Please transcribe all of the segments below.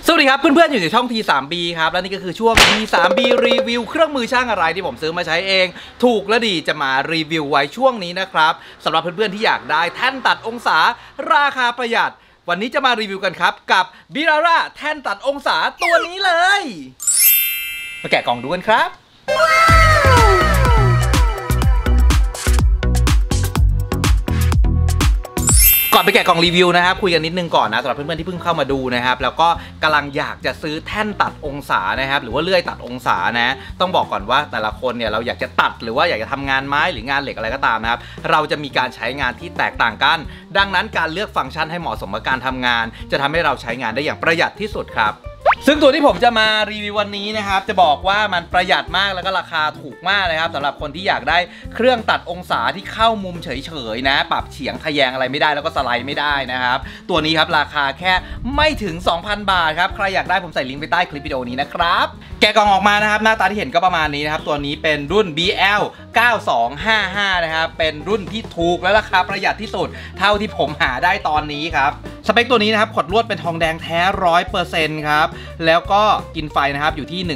สวัสดีครับเพื่อนๆอยู่ในช่อง T3B ครับและนี่ก็คือช่วง T3B รีวิวเครื่องมือช่างอะไรที่ผมซื้อมาใช้เองถูกและดีจะมารีวิวไว้ช่วงนี้นะครับสำหรับเพื่อนๆที่อยากได้แท่นตัดองศาราคาประหยัดวันนี้จะมารีวิวกันครับกับ Birara แท่นตัดองศาตัวนี้เลยมาแกะกล่องดูกันครับก่อนไปแกะกล่องรีวิวนะครับคุยกันนิดนึงก่อนนะสำหรับเพื่อนๆที่เพิ่งเข้ามาดูนะครับแล้วก็กำลังอยากจะซื้อแท่นตัดองศานะครับหรือว่าเลื่อยตัดองศานะต้องบอกก่อนว่าแต่ละคนเนี่ยเราอยากจะตัดหรือว่าอยากจะทำงานไม้หรืองานเหล็กอะไรก็ตามนะครับเราจะมีการใช้งานที่แตกต่างกันดังนั้นการเลือกฟังก์ชันให้เหมาะสมกับการทำงานจะทำให้เราใช้งานได้อย่างประหยัดที่สุดครับซึ่งตัวที่ผมจะมารีวิววันนี้นะครับจะบอกว่ามันประหยัดมากแล้วก็ราคาถูกมากนะครับสำหรับคนที่อยากได้เครื่องตัดองศาที่เข้ามุมเฉยๆนะปรับเฉียงทะแยงอะไรไม่ได้แล้วก็สไลด์ไม่ได้นะครับตัวนี้ครับราคาแค่ไม่ถึง 2,000 บาทครับใครอยากได้ผมใส่ลิงก์ไปใต้คลิปวิดีโอนี้นะครับแกะกล่องออกมานะครับหน้าตาที่เห็นก็ประมาณนี้นะครับตัวนี้เป็นรุ่น BL 9255นะครับเป็นรุ่นที่ถูกและราคาประหยัดที่สุดเท่าที่ผมหาได้ตอนนี้ครับสเปคตัวนี้นะครับขดลวดเป็นทองแดงแท้ 100% ครับแล้วก็กินไฟนะครับอยู่ที่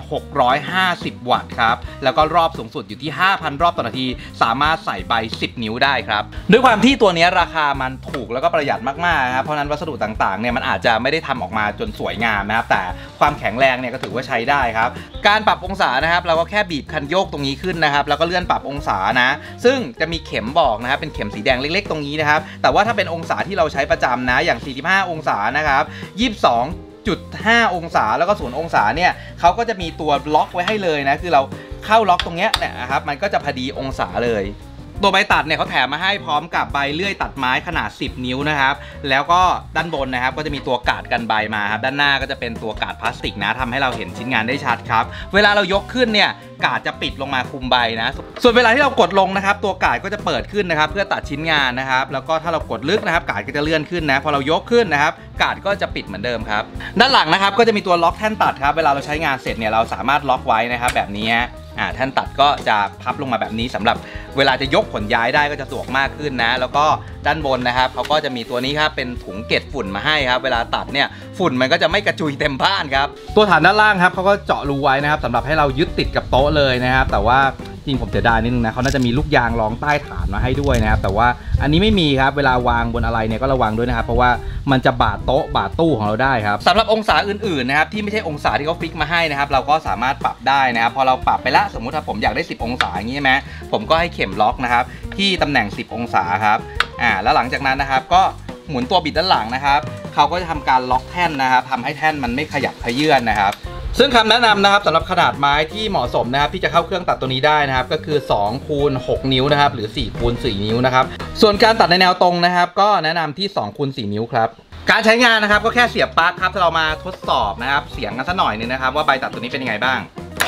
1,650 วัตต์ครับแล้วก็รอบสูงสุดอยู่ที่ 5,000 รอบต่อนาทีสามารถใส่ใบ10 นิ้วได้ครับด้วยความที่ตัวนี้ราคามันถูกแล้วก็ประหยัดมากๆครับเพราะนั้นวัสดุต่างๆเนี่ยมันอาจจะไม่ได้ทำออกมาจนสวยงามนะครับแต่ความแข็งแรงเนี่ยก็ถือว่าใช้ได้ครับการปรับองศานะครับเราก็แค่บีบคันโยกตรงนี้ขึ้นนะครับแล้วก็เลื่อนปรับองศานะซึ่งจะมีเข็มบอกนะครับเป็นเข็มสีแดงเล็กๆตรงนี้นะครับแต่ว่าถ้าเป็นองศาที่เราใช้ประจำนะอย่าง 45 องศานะครับ22.5 องศาแล้วก็0 องศาเนี่ยเขาก็จะมีตัวล็อกไว้ให้เลยนะคือเราเข้าล็อกตรงเนี้ยนะครับมันก็จะพอดีองศาเลยตัวใบตัดเนี่ยเขาแถมมาให้พร้อมกับใบเลื่อยตัดไม้ขนาด10 นิ้วนะครับแล้วก็ด้านบนนะครับก็จะมีตัวกาดกันใบมาครับด้านหน้าก็จะเป็นตัวกาดพลาสติกนะทำให้เราเห็นชิ้นงานได้ชัดครับเวลาเรายกขึ้นเนี่ยกาดจะปิดลงมาคุมใบนะส่วนเวลาที่เรากดลงนะครับตัวกาดก็จะเปิดขึ้นนะครับเพื่อตัดชิ้นงานนะครับแล้วก็ถ้าเรากดลึกนะครับกาดก็จะเลื่อนขึ้นนะพอเรายกขึ้นนะครับกาดก็จะปิดเหมือนเดิมครับด้านหลังนะครับก็จะมีตัวล็อกแท่นตัดครับเวลาเราใช้งานเสร็จเนี่ยเราสามารถล็อกไว้นะครับแบบนี้แท่นตัดก็จะพับลงมาแบบนี้สำหรับเวลาจะยกขนย้ายได้ก็จะสะดวกมากขึ้นนะแล้วก็ด้านบนนะครับเขาก็จะมีตัวนี้ครับเป็นถุงเก็บฝุ่นมาให้ครับเวลาตัดเนี่ยฝุ่นมันก็จะไม่กระจุยเต็มบ้านครับตัวฐานด้านล่างครับเขาก็เจาะรูไว้นะครับสำหรับให้เรายึดติดกับโต๊ะเลยนะครับแต่ว่าจริงผมจะได้นิดนึงนะเขาน่าจะมีลูกยางรองใต้ฐานมาให้ด้วยนะครับแต่ว่าอันนี้ไม่มีครับเวลาวางบนอะไรเนี่ยก็ระวังด้วยนะครับเพราะว่ามันจะบาดโต๊ะบาดตู้ของเราได้ครับสำหรับองศาอื่นๆนะครับที่ไม่ใช่องศาที่เขาฟิกมาให้นะครับเราก็สามารถปรับได้นะครับพอเราปรับไปแล้วสมมุติถ้าผมอยากได้10 องศาอย่างนี้ใช่ไหมผมก็ให้เข็มล็อกนะครับที่ตำแหน่ง10 องศาครับแล้วหลังจากนั้นนะครับก็หมุนตัวบิดด้านหลังนะครับเขาก็จะทำการล็อกแท่นนะครับทำให้แท่นมันไม่ขยับเขยื้อนนะครับซึ่งคำแนะนำนะครับสำหรับขนาดไม้ที่เหมาะสมนะครับที่จะเข้าเครื่องตัดตัวนี้ได้นะครับก็คือ2 คูณ 6 นิ้วนะครับหรือ4 คูณ 4 นิ้วนะครับส่วนการตัดในแนวตรงนะครับก็แนะนำที่2 คูณ 4 นิ้วครับการใช้งานนะครับก็แค่เสียบปลั๊กครับถ้าเรามาทดสอบนะครับเสียงกันสักหน่อยนึงนะครับว่าใบตัดตัวนี้เป็นยังไงบ้าง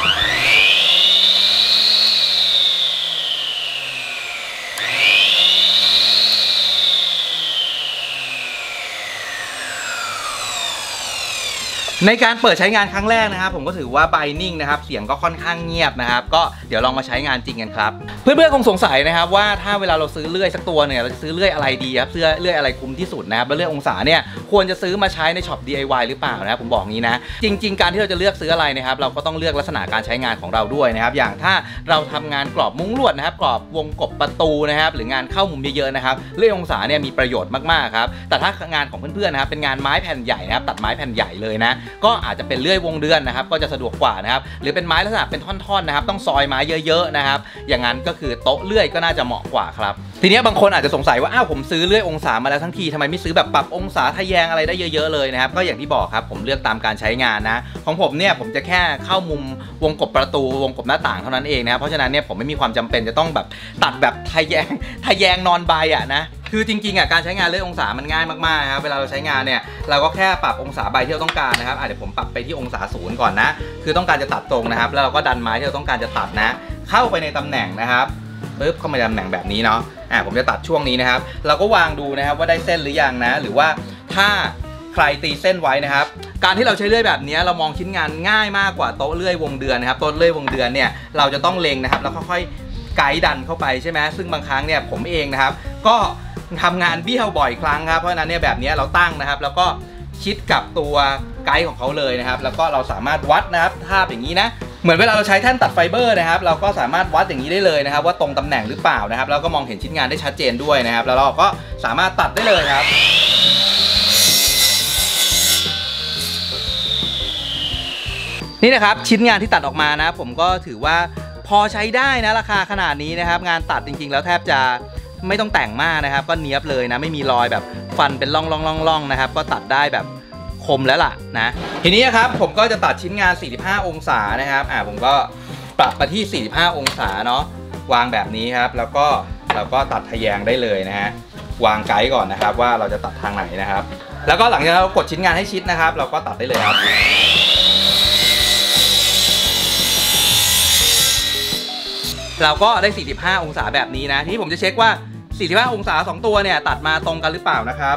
ในการเปิดใช้งานครั้งแรกนะครับผมก็ถือว่าใบนิ่งนะครับเสียงก็ค่อนข้างเงียบนะครับก็เดี๋ยวลองมาใช้งานจริงกันครับเพื่อนๆคงสงสัยนะครับว่าถ้าเวลาเราซื้อเลื่อยสักตัวเนี่ยเราจะซื้อเลื่อยอะไรดีครับเลื่อยอะไรคุ้มที่สุดนะครับแล้วเลื่อยองศาเนี่ยควรจะซื้อมาใช้ในช็อป DIY หรือเปล่านะครับผมบอกงี้นะจริงๆการที่เราจะเลือกซื้ออะไรนะครับเราก็ต้องเลือกลักษณะการใช้งานของเราด้วยนะครับอย่างถ้าเราทำงานกรอบมุ้งลวดนะครับกรอบวงกบประตูนะครับหรืองานเข้ามุมเยอะๆนะครับเลื่อยองศาเนี่ยมีประโยชน์มากๆครับแต่ถ้างานของเพื่อนๆนะครับเป็นงานไม้แผ่นใหญ่นะครับตัดไม้แผ่นใหญ่เลยนะก็อาจจะเป็นเลื่อยวงเดือนนะครับก็จะสะดวกกว่านะครับหรือเป็นไม้ลักษณะเป็นท่อนๆนะครับต้องซอยไม้เยอะๆนะครับอย่างนั้นก็คือโต๊ะเลื่อยก็น่าจะเหมาะกว่าครับทีนี้บางคนอาจจะสงสัยว่าอ้าวผมซื้อเลื่อยองศามาแล้วทั้งทีทำไมไม่ซื้อแบบปรับองศาทะแยงอะไรได้เยอะๆเลยนะครับก็อย่างที่บอกครับผมเลือกตามการใช้งานนะของผมเนี่ยผมจะแค่เข้ามุมวงกบประตูวงกบหน้าต่างเท่านั้นเองนะครับเพราะฉะนั้นเนี่ยผมไม่มีความจำเป็นจะต้องแบบตัดแบบทะแยงนอนใบนะคือจริงๆการใช้งานเลื่อยองศามันง่ายมากๆครับเวลาเราใช้งานเนี่ยเราก็แค่ปรับองศาใบที่เราต้องการนะครับเดี๋ยวผมปรับไปที่องศา0ก่อนนะคือต้องการจะตัดตรงนะครับแล้วเราก็ดันไม้ที่เราต้องการจะตัดนะเข้าไปในตำแหน่งนะครับปึ๊บเข้ามาในตำแหน่งแบบนี้เนาะผมจะตัดช่วงนี้นะครับเราก็วางดูนะครับว่าได้เส้นหรือยังนะหรือว่าถ้าใครตีเส้นไว้นะครับการที่เราใช้เลื่อยแบบนี้เรามองชิ้นงานง่ายมากกว่าโต๊ะเลื่อยวงเดือนนะครับโต๊ะเลื่อยวงเดือนเนี่ยเราจะต้องเล็งนะครับแล้วค่อยๆไกด์ดันเข้าไปใช่ไหมซึ่งบางครั้งเนี่ยผมเองนะครับก็ทำงานเบี้ยวบ่อยครั้งครับเพราะฉะนั้นเนี่ยแบบนี้เราตั้งนะครับแล้วก็ชิดกับตัวไกด์ของเขาเลยนะครับแล้วก็เราสามารถวัดนะครับภาพอย่างนี้นะเหมือนเวลาเราใช้แท่นตัดไฟเบอร์นะครับเราก็สามารถวัดอย่างนี้ได้เลยนะครับว่าตรงตำแหน่งหรือเปล่านะครับแล้วก็มองเห็นชิ้นงานได้ชัดเจนด้วยนะครับแล้วเราก็สามารถตัดได้เลยครับนี่นะครับชิ้นงานที่ตัดออกมานะผมก็ถือว่าพอใช้ได้นะราคาขนาดนี้นะครับงานตัดจริงๆแล้วแทบจะไม่ต้องแต่งมากนะครับก็เนียบเลยนะไม่มีรอยแบบฟันเป็นร่องๆนะครับก็ตัดได้แบบคมแล้วล่ะนะทีนี้ครับผมก็จะตัดชิ้นงาน45องศานะครับผมก็ปรับมาที่45องศาเนาะวางแบบนี้ครับแล้วก็เราก็ตัดทะแยงได้เลยนะฮะวางไกด์ก่อนนะครับว่าเราจะตัดทางไหนนะครับแล้วก็หลังจากเรากดชิ้นงานให้ชิดนะครับเราก็ตัดได้เลยครับเราก็ได้45องศาแบบนี้นะทีนี้ผมจะเช็คว่า45องศา2ตัวเนี่ยตัดมาตรงกันหรือเปล่านะครับ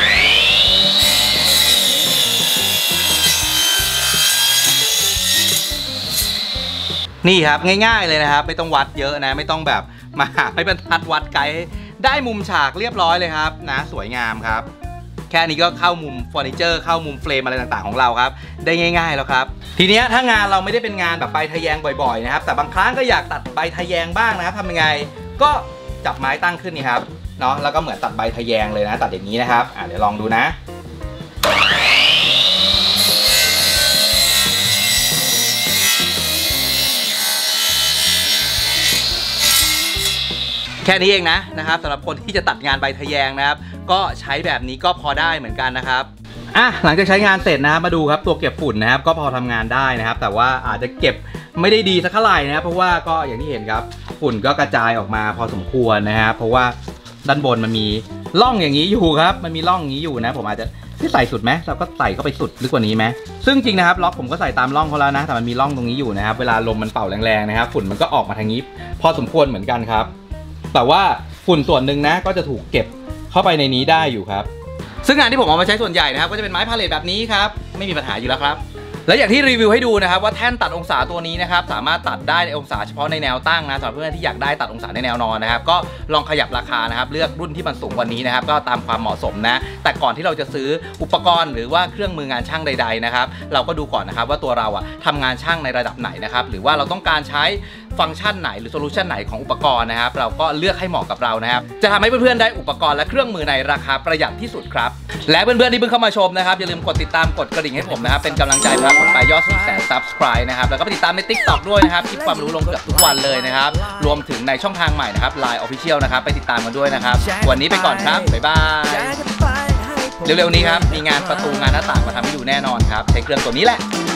นี่ครับง่ายๆเลยนะครับไม่ต้องวัดเยอะนะไม่ต้องแบบมาหาให้บรรทัดวัดไกด์ได้มุมฉากเรียบร้อยเลยครับนะสวยงามครับแค่นี้ก็เข้ามุมเฟอร์นิเจอร์เข้ามุมเฟรมอะไรต่างๆของเราครับได้ง่ายๆแล้วครับทีนี้ถ้างานเราไม่ได้เป็นงานแบบใบทะแยงบ่อยๆนะครับแต่บางครั้งก็อยากตัดใบทะแยงบ้างนะครับทำยังไงก็จับไม้ตั้งขึ้นนี่ครับเนาะแล้วก็เหมือนตัดใบทะแยงเลยนะตัดอย่างนี้นะครับเดี๋ยวลองดูนะแค่นี้เองนะครับสำหรับคนที่จะตัดงานใบทะแยงนะครับก็ใช้แบบนี้ก็พอได้เหมือนกันนะครับหลังจากใช้งานเสร็จนะครับมาดูครับตัวเก็บฝุ่นนะครับก็พอทำงานได้นะครับแต่ว่าอาจจะเก็บไม่ได้ดีสักเท่าไหร่นะครับเพราะว่าก็อย่างที่เห็นครับฝุ่นก็กระจายออกมาพอสมควรนะครับเพราะว่าด้านบนมันมีร่องอย่างนี้อยู่ครับมันมีร่องอย่างนี้อยู่นะผมอาจจะที่ใส่สุดไหมเราก็ใส่เข้าไปสุดลึกกว่านี้ไหมซึ่งจริงนะครับล็อกผมก็ใส่ตามร่องเขาแล้วนะแต่มันมีร่องตรงนี้อยู่นะครับเวลาลมมันเป่าแรงๆนะครับฝุ่นมันก็ออกมาทางนี้พอสมควรเหมือนกันครับแต่ว่าฝุ่นส่วนหนึ่งนะก็จะถูกเก็บเข้าไปในนี้ได้อยู่ครับซึ่งงานที่ผมเอามาใช้ส่วนใหญ่นะครับก็จะเป็นไม้พาเลทแบบนี้ครับไม่มีปัญหาอยู่แล้วครับและอย่างที่รีวิวให้ดูนะครับว่าแท่นตัดองศาตัวนี้นะครับสามารถตัดได้ในองศาเฉพาะในแนวตั้งนะสำหรับเพื่อนที่อยากได้ตัดองศาในแนวนอนนะครับก็ลองขยับราคานะครับเลือกรุ่นที่มันสูงกว่านี้นะครับก็ตามความเหมาะสมนะแต่ก่อนที่เราจะซื้ออุปกรณ์หรือว่าเครื่องมืองานช่างใดๆนะครับเราก็ดูก่อนนะครับว่าตัวเราทำงานช่างในระดับไหนนะครับหรือว่าเราต้องการใช้ฟังก์ชันไหนหรือโซลูชันไหนของอุปกรณ์นะครับเราก็เลือกให้เหมาะกับเรานะครับจะทำให้เพื่อนๆได้อุปกรณ์และเครื่องมือในราคาประหยัดที่สุดครับและเพื่อนๆที่เพิ่งเข้ามาชมนะครับอย่าลืมกดติดตามกดกระดิ่งให้ผมนะครับเป็นกำลังใจเพื่อผมไปยอด 400,000 Subscribe นะครับแล้วก็ไปติดตามใน TikTok ด้วยนะครับคลิปความรู้ลงเกือบทุกวันเลยนะครับรวมถึงในช่องทางใหม่นะครับ Line Official นะครับไปติดตามกันด้วยนะครับวันนี้ไปก่อนครับบ๊ายบายเร็วๆนี้ครับมีงานประตูงานหน้าต่างมาทำให้ดูแน่นอนครับใช้เครื่องตัวนี้แหละ